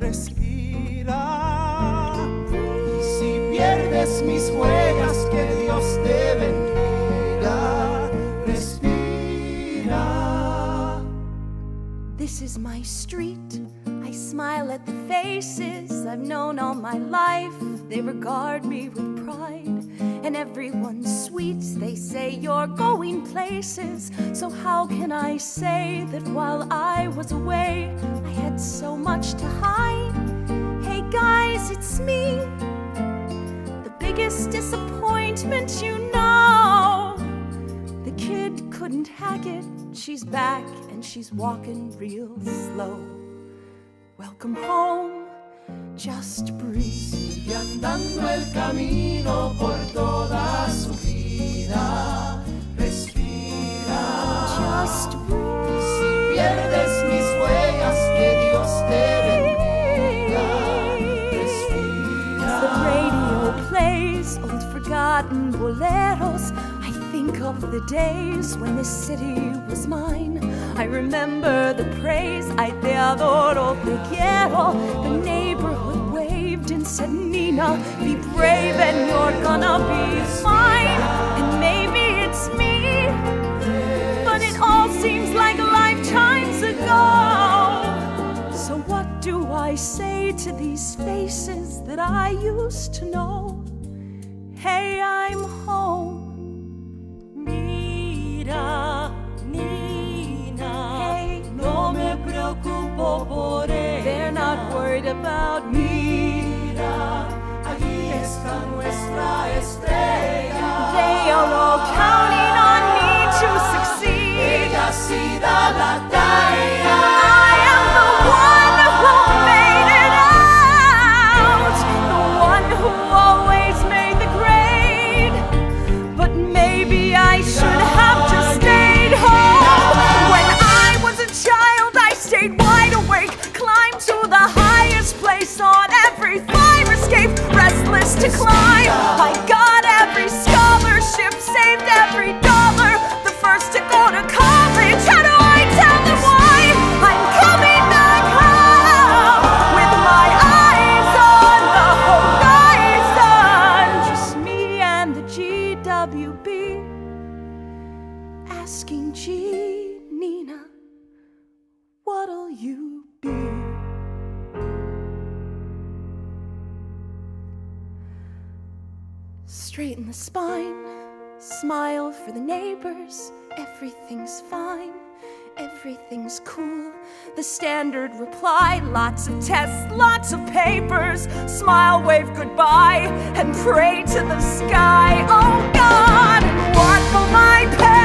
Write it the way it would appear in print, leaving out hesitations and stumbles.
respira. Y si pierdes mis huellas, que Dios te bendiga. Respira. This is my street. I smile at the faces I've known all my life. They regard me with pride, and everyone's sweet. They say you're going places. So how can I say that while I was away, I had so much to hide? Hey guys, it's me, the biggest disappointment, you know. The kid couldn't hack it. She's back and she's walking real slow. Welcome home, just breathe. Sigue andando el camino por toda su vida. Respira. Just breathe. Si pierdes mis huellas, que Dios te bendiga. Respira. As the radio plays old forgotten boleros, I think of the days when this city was mine. I remember the praise, ay te adoro, te quiero. The neighborhood waved and said, Nina, be brave and you're gonna be fine. And maybe it's me, but it all seems like lifetimes ago. So what do I say to these faces that I used to know? Hey, I'm home. Mira, Nina, Hey, no me preocupo por ella. they're not worried about me. Mira, allí está nuestra estrella. They are all counting on me to succeed. Ella sí da la talla. I am the one who made it out, the one who always made the grade. But maybe I should have just stayed home. When I was a child, I stayed wide awake, climbed to the highest place on every fire escape, restless to climb. I got every scholarship, saved every dollar, the first to go to college. How do I tell them why I'm coming back home with my eyes on the horizon? Just me and the GWB, asking G, Nina, what'll you be? Straighten the spine, smile for the neighbors. Everything's fine, everything's cool. The standard reply, lots of tests, lots of papers. Smile, wave goodbye, and pray to the sky. Oh God, what will my parents